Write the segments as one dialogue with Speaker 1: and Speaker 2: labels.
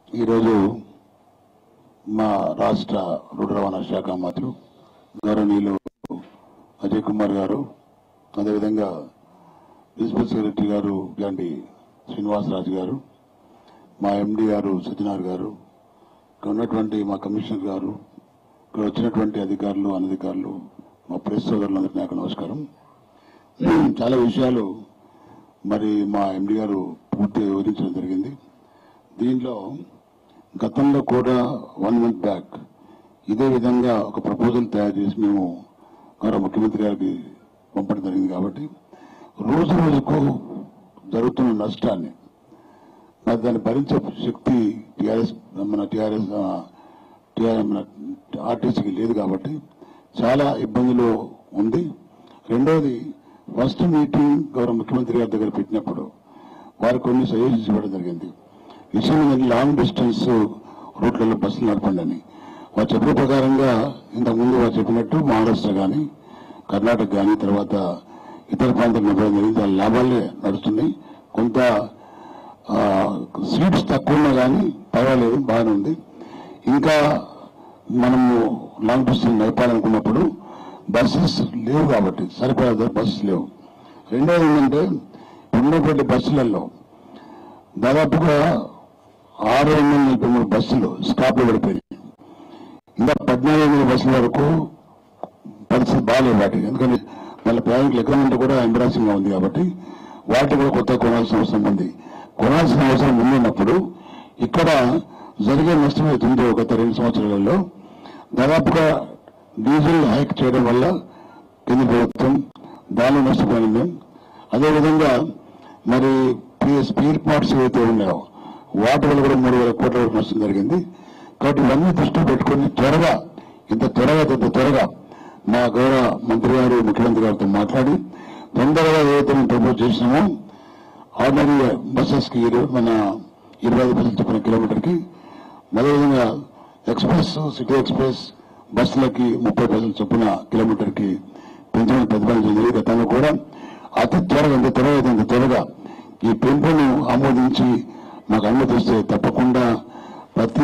Speaker 1: ఈరోజు మా రాష్ట్ర రోడ్డు రవాణా శాఖ మంత్రులు గౌరవనీయులు అజయ్ కుమార్ గారు, అదేవిధంగా ప్రిన్సిపల్ సెక్రటరీ గారు లాంటి శ్రీనివాసరాజు గారు, మా ఎండి గారు సత్యనారాయణ గారు, ఇక్కడ ఉన్నటువంటి మా కమిషనర్ గారు, ఇక్కడ వచ్చినటువంటి అధికారులు అనధికారులు, మా ప్రెస్ సోదరులందరికీ నాకు నమస్కారం. చాలా విషయాలు మరి మా ఎండి గారు పూర్తిగా వివరించడం జరిగింది. దీనిలో గతంలో కూడా 1 month బ్యాక్ ఇదే విధంగా ఒక ప్రపోజల్ తయారు చేసి మేము గౌరవ ముఖ్యమంత్రి గారికి పంపడం జరిగింది. కాబట్టి రోజు రోజుకు జరుగుతున్న నష్టాన్ని మరి దాన్ని భరించే శక్తి మన ఆర్టీసీకి లేదు. కాబట్టి చాలా ఇబ్బందులు ఉంది. రెండోది, ఫస్ట్ మీటింగ్ గౌరవ ముఖ్యమంత్రి గారి దగ్గర పెట్టినప్పుడు వారు కొన్ని సజెషన్స్ ఇవ్వడం జరిగింది. విషయం లాంగ్ డిస్టెన్స్ రూట్లలో బస్సులు నడపండి అని. వారు చెప్పిన ప్రకారంగా ఇంతకుముందు వారు చెప్పినట్టు మహారాష్ట్ర కానీ, కర్ణాటక కానీ, తర్వాత ఇతర ప్రాంతాలు నడపడం జరిగింది. దాని లాభాలే నడుస్తున్నాయి. కొంత సీట్స్ తక్కువ ఉన్నా కానీ పర్వాలేదు, బాగానే ఉంది. ఇంకా మనము లాంగ్ డిస్టెన్స్ నడపాలనుకున్నప్పుడు బస్సెస్ లేవు. కాబట్టి సరిపడా బస్సెస్ లేవు. రెండోది ఏంటంటే, ఉన్నటువంటి బస్సులలో దాదాపుగా 643 బస్సులు స్టాప్లో పడిపోయినాయి. ఇంకా 1400 బస్సుల వరకు పరిస్థితి బాగాలేదు వాటికి. ఎందుకంటే వాళ్ళ ప్రయాణికులు ఎక్కడ ఉంటే కూడా ఎంబరాసింగ్గా ఉంది. కాబట్టి వాటి కూడా కొత్త కొనాల్సిన అవసరం ఉంది. కొనాల్సిన అవసరం ఉన్నప్పుడు ఇక్కడ జరిగే నష్టం అవుతుంది. గత 2 సంవత్సరాలలో దాదాపుగా డీజిల్ హైక్ చేయడం వల్ల కేంద్ర ప్రభుత్వం దానిలో నష్టపోయింది. అదేవిధంగా మరి స్పేర్ పార్ట్స్ ఏవైతే ఉన్నాయో వాటి వల్ల కూడా 3,000 కోట్ల వరకు నష్టం జరిగింది. కాబట్టి ఇవన్నీ దృష్టిలో పెట్టుకుని ఇంత త్వరగా మా గౌరవ మంత్రి గారు ముఖ్యమంత్రి గారితో మాట్లాడి తొందరగా ఏదైతే మేము ప్రపోజ్ చేసినామో ఆర్డినరీ బస్సెస్ కి మన 25 పైసలు చొప్పున కిలోమీటర్కి, అదేవిధంగా ఎక్స్ప్రెస్ సిటీ ఎక్స్ప్రెస్ బస్సులకి 30 పైసలు చొప్పున కిలోమీటర్కి పెంచమని ప్రతిపాదించింది. గతంలో కూడా అతి త్వరగా అంత త్వరగా ఈ పెంపును ఆమోదించి మాకు అనుమతిస్తే తప్పకుండా ప్రతి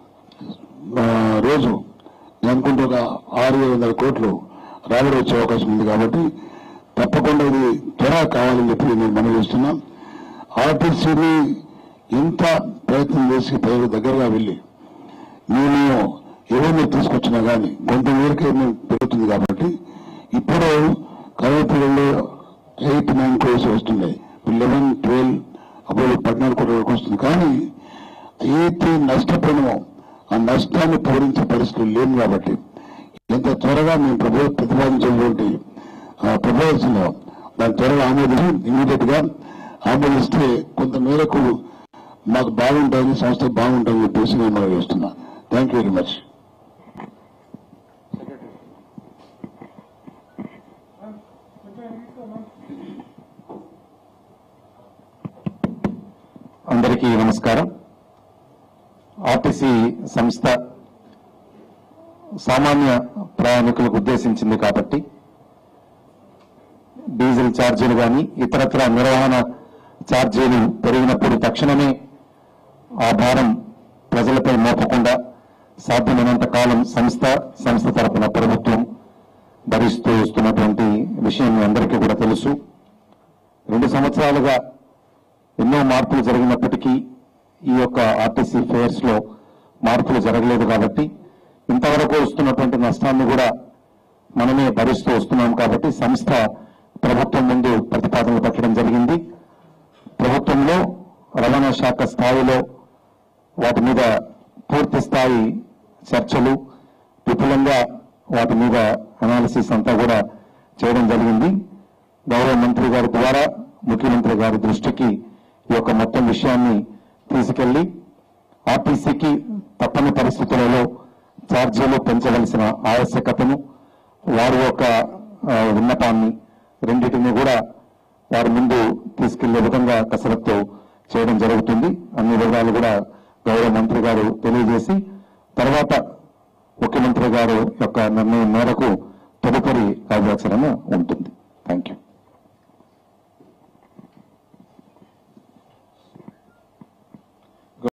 Speaker 1: రోజు అనుకుంటే ఒక 600 కోట్లు రాబడి వచ్చే అవకాశం ఉంది. కాబట్టి తప్పకుండా ఇది త్వరగా కావాలని చెప్పి నేను మనవి చేస్తున్నాం. ఆర్టీసీని ఎంత ప్రయత్నం చేసి ప్రజల దగ్గరగా వెళ్ళి మేము ఎవరిని తీసుకొచ్చినా కానీ కొంతమేరకే పెరుగుతుంది. కాబట్టి ఇప్పుడు కలవపల్లిలో 8-9 crores వస్తున్నాయి. 11, 12 అప్పుడు 14 కోట్ల వరకు వస్తుంది. కానీ అయితే నష్టపోయినామో ఆ నష్టాన్ని పూరించే పరిస్థితులు లేవు. కాబట్టి ఎంత త్వరగా మేము ప్రతిపాదించినటువంటి ప్రపోజల్స్ దాన్ని త్వరగా ఇమీడియట్ గా ఆమోదిస్తే కొంత మేరకు మాకు బాగుంటుంది, సంస్థ బాగుంటుందని చెప్పేసి నేను మనం చేస్తున్నా. Thank you very much.
Speaker 2: అందరికీ నమస్కారం. ఆర్టీసీ సంస్థ సామాన్య ప్రయాణికులకు ఉద్దేశించింది కాబట్టి డీజిల్ ఛార్జీలు కానీ ఇతరత్ర నిర్వహణ ఛార్జీలు పెరిగినప్పుడు తక్షణమే ఆ భారం ప్రజలపై మోపకుండా సాధ్యమైనంత కాలం సంస్థ తరపున ప్రభుత్వం భరిస్తూ వస్తున్నటువంటి విషయం మీ అందరికీ కూడా తెలుసు. 2 సంవత్సరాలుగా ఎన్నో మార్పులు జరిగినప్పటికీ ఈ యొక్క ఆర్టీసీ ఫేర్స్ లో మార్పులు జరగలేదు. కాబట్టి ఇంతవరకు వస్తున్నటువంటి నష్టాన్ని కూడా మనమే భరిస్తూ వస్తున్నాం. కాబట్టి సంస్థ ప్రభుత్వం ముందు ప్రతిపాదనలు పెట్టడం జరిగింది. ప్రభుత్వంలో రవాణా శాఖ స్థాయిలో వాటి మీద పూర్తి స్థాయి చర్చలు, విపులంగా వాటి మీద అనాలిసిస్ అంతా కూడా చేయడం జరిగింది. గౌరవ మంత్రి గారి ద్వారా ముఖ్యమంత్రి గారి దృష్టికి ఈ యొక్క మొత్తం విషయాన్ని తీసుకెళ్లి ఆర్టీసీకి తప్పని పరిస్థితులలో ఛార్జీలు పెంచవలసిన ఆవశ్యకతను, వారి యొక్క విన్నపాన్ని రెండింటినీ కూడా వారి ముందు తీసుకెళ్లే విధంగా కసరత్తు చేయడం జరుగుతుంది. అన్ని వివరాలు కూడా గౌరవ మంత్రి గారు తెలియజేసి తర్వాత ముఖ్యమంత్రి గారు యొక్క నిర్ణయం మేరకు తదుపరి కార్యాచరణ ఉంటుంది. Thank you.